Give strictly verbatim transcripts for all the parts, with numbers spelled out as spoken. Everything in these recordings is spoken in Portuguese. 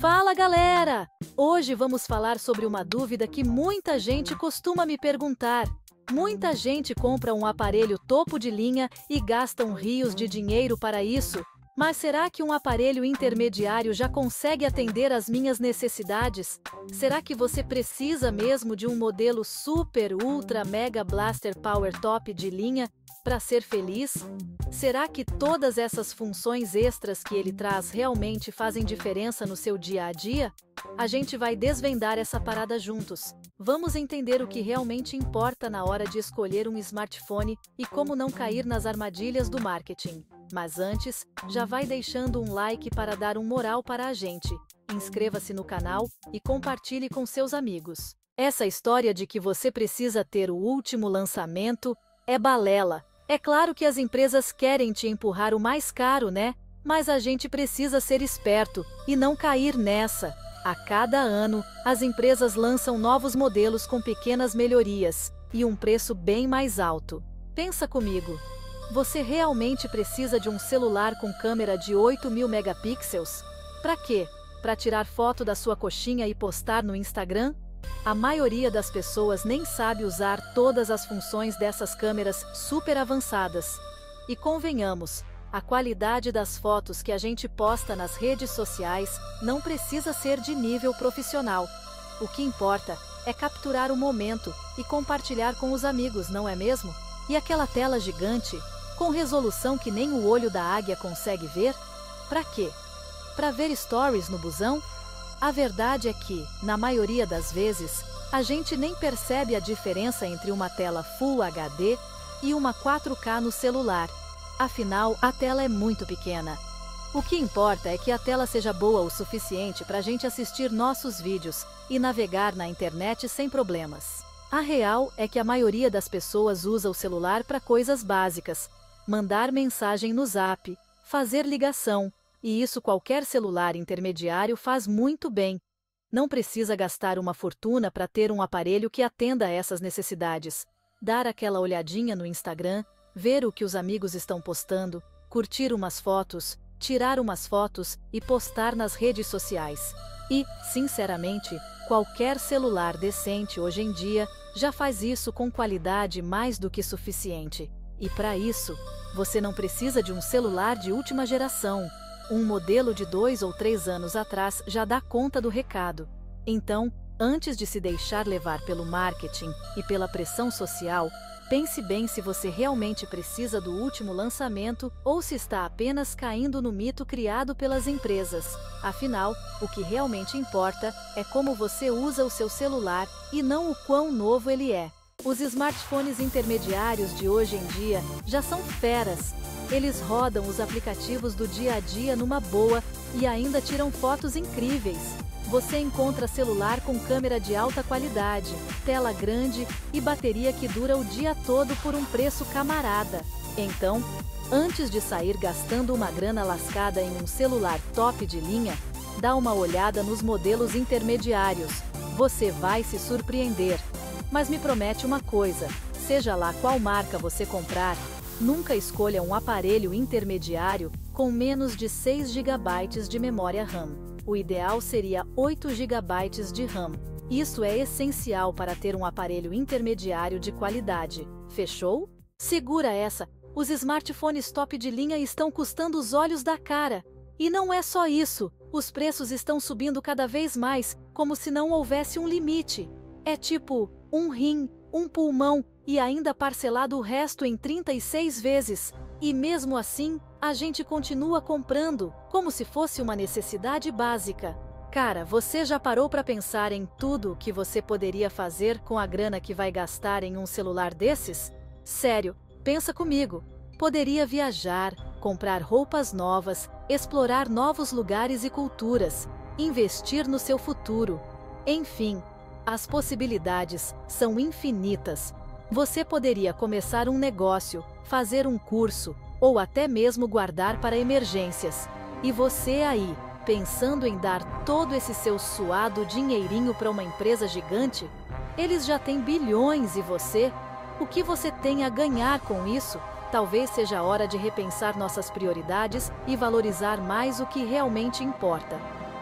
Fala, galera! Hoje vamos falar sobre uma dúvida que muita gente costuma me perguntar. Muita gente compra um aparelho topo de linha e gastam rios de dinheiro para isso, mas será que um aparelho intermediário já consegue atender às minhas necessidades? Será que você precisa mesmo de um modelo Super Ultra Mega Blaster Power Top de linha para ser feliz? Será que todas essas funções extras que ele traz realmente fazem diferença no seu dia a dia? A gente vai desvendar essa parada juntos. Vamos entender o que realmente importa na hora de escolher um smartphone e como não cair nas armadilhas do marketing. Mas antes, já vai deixando um like para dar um moral para a gente. Inscreva-se no canal e compartilhe com seus amigos. Essa história de que você precisa ter o último lançamento é balela. É claro que as empresas querem te empurrar o mais caro, né? Mas a gente precisa ser esperto e não cair nessa. A cada ano, as empresas lançam novos modelos com pequenas melhorias e um preço bem mais alto. Pensa comigo. Você realmente precisa de um celular com câmera de oito mil megapixels? Para quê? Para tirar foto da sua coxinha e postar no Instagram? A maioria das pessoas nem sabe usar todas as funções dessas câmeras super avançadas. E convenhamos, a qualidade das fotos que a gente posta nas redes sociais não precisa ser de nível profissional. O que importa é capturar o momento e compartilhar com os amigos, não é mesmo? E aquela tela gigante, com resolução que nem o olho da águia consegue ver? Pra quê? Pra ver stories no busão? A verdade é que, na maioria das vezes, a gente nem percebe a diferença entre uma tela Full H D e uma quatro K no celular. Afinal, a tela é muito pequena. O que importa é que a tela seja boa o suficiente para a gente assistir nossos vídeos e navegar na internet sem problemas. A real é que a maioria das pessoas usa o celular para coisas básicas. Mandar mensagem no Zap, fazer ligação, e isso qualquer celular intermediário faz muito bem. Não precisa gastar uma fortuna para ter um aparelho que atenda a essas necessidades. Dar aquela olhadinha no Instagram, ver o que os amigos estão postando, curtir umas fotos, tirar umas fotos e postar nas redes sociais. E, sinceramente, qualquer celular decente hoje em dia já faz isso com qualidade mais do que suficiente. E para isso, você não precisa de um celular de última geração. Um modelo de dois ou três anos atrás já dá conta do recado. Então, antes de se deixar levar pelo marketing e pela pressão social, pense bem se você realmente precisa do último lançamento ou se está apenas caindo no mito criado pelas empresas. Afinal, o que realmente importa é como você usa o seu celular e não o quão novo ele é. Os smartphones intermediários de hoje em dia já são feras. Eles rodam os aplicativos do dia a dia numa boa e ainda tiram fotos incríveis. Você encontra celular com câmera de alta qualidade, tela grande e bateria que dura o dia todo por um preço camarada. Então, antes de sair gastando uma grana lascada em um celular top de linha, dá uma olhada nos modelos intermediários. Você vai se surpreender. Mas me promete uma coisa, seja lá qual marca você comprar, nunca escolha um aparelho intermediário com menos de seis gigabytes de memória RAM. O ideal seria oito gigabytes de RAM. Isso é essencial para ter um aparelho intermediário de qualidade. Fechou? Segura essa! Os smartphones top de linha estão custando os olhos da cara. E não é só isso, os preços estão subindo cada vez mais, como se não houvesse um limite. É tipo, um rim, um pulmão e ainda parcelado o resto em trinta e seis vezes. E mesmo assim, a gente continua comprando, como se fosse uma necessidade básica. Cara, você já parou para pensar em tudo o que você poderia fazer com a grana que vai gastar em um celular desses? Sério, pensa comigo. Poderia viajar, comprar roupas novas, explorar novos lugares e culturas, investir no seu futuro. Enfim, as possibilidades são infinitas. Você poderia começar um negócio, fazer um curso, ou até mesmo guardar para emergências. E você aí, pensando em dar todo esse seu suado dinheirinho para uma empresa gigante? Eles já têm bilhões e você? O que você tem a ganhar com isso? Talvez seja a hora de repensar nossas prioridades e valorizar mais o que realmente importa.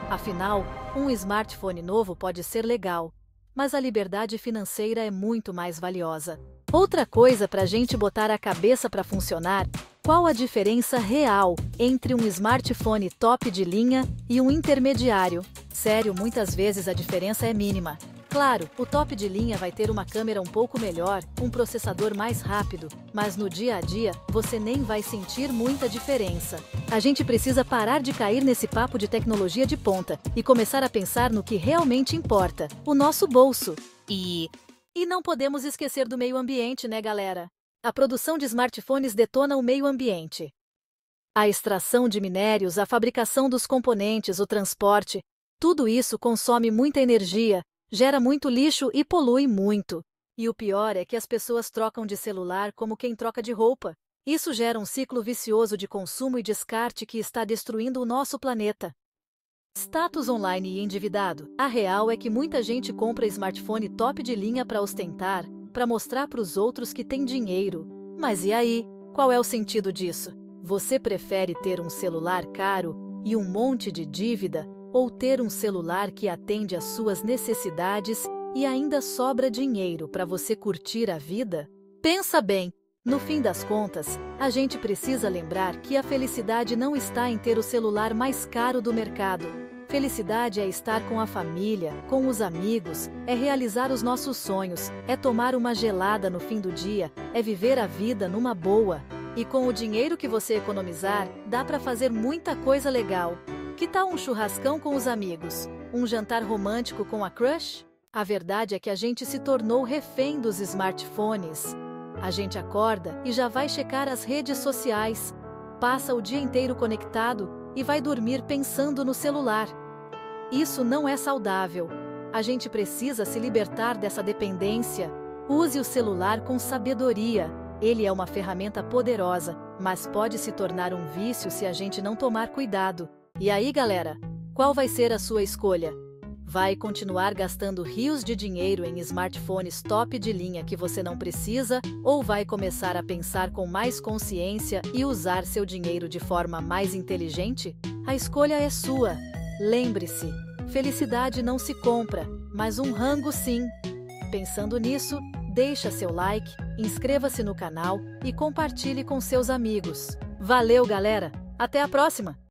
Afinal, um smartphone novo pode ser legal, mas a liberdade financeira é muito mais valiosa. Outra coisa para a gente botar a cabeça para funcionar: qual a diferença real entre um smartphone top de linha e um intermediário? Sério, muitas vezes a diferença é mínima. Claro, o top de linha vai ter uma câmera um pouco melhor, um processador mais rápido, mas no dia a dia, você nem vai sentir muita diferença. A gente precisa parar de cair nesse papo de tecnologia de ponta e começar a pensar no que realmente importa: o nosso bolso. E... E não podemos esquecer do meio ambiente, né, galera? A produção de smartphones detona o meio ambiente. A extração de minérios, a fabricação dos componentes, o transporte, tudo isso consome muita energia, gera muito lixo e polui muito. E o pior é que as pessoas trocam de celular como quem troca de roupa. Isso gera um ciclo vicioso de consumo e descarte que está destruindo o nosso planeta. Status online e endividado. A real é que muita gente compra smartphone top de linha para ostentar, para mostrar para os outros que tem dinheiro. Mas e aí? Qual é o sentido disso? Você prefere ter um celular caro e um monte de dívida, ou ter um celular que atende às suas necessidades e ainda sobra dinheiro para você curtir a vida? Pensa bem, no fim das contas, a gente precisa lembrar que a felicidade não está em ter o celular mais caro do mercado. Felicidade é estar com a família, com os amigos, é realizar os nossos sonhos, é tomar uma gelada no fim do dia, é viver a vida numa boa. E com o dinheiro que você economizar, dá para fazer muita coisa legal. Que tal um churrascão com os amigos? Um jantar romântico com a crush? A verdade é que a gente se tornou refém dos smartphones. A gente acorda e já vai checar as redes sociais, passa o dia inteiro conectado e vai dormir pensando no celular. Isso não é saudável. A gente precisa se libertar dessa dependência. Use o celular com sabedoria. Ele é uma ferramenta poderosa, mas pode se tornar um vício se a gente não tomar cuidado. E aí, galera, qual vai ser a sua escolha? Vai continuar gastando rios de dinheiro em smartphones top de linha que você não precisa, ou vai começar a pensar com mais consciência e usar seu dinheiro de forma mais inteligente? A escolha é sua. Lembre-se, felicidade não se compra, mas um rango sim. Pensando nisso, deixa seu like, inscreva-se no canal e compartilhe com seus amigos. Valeu, galera! Até a próxima!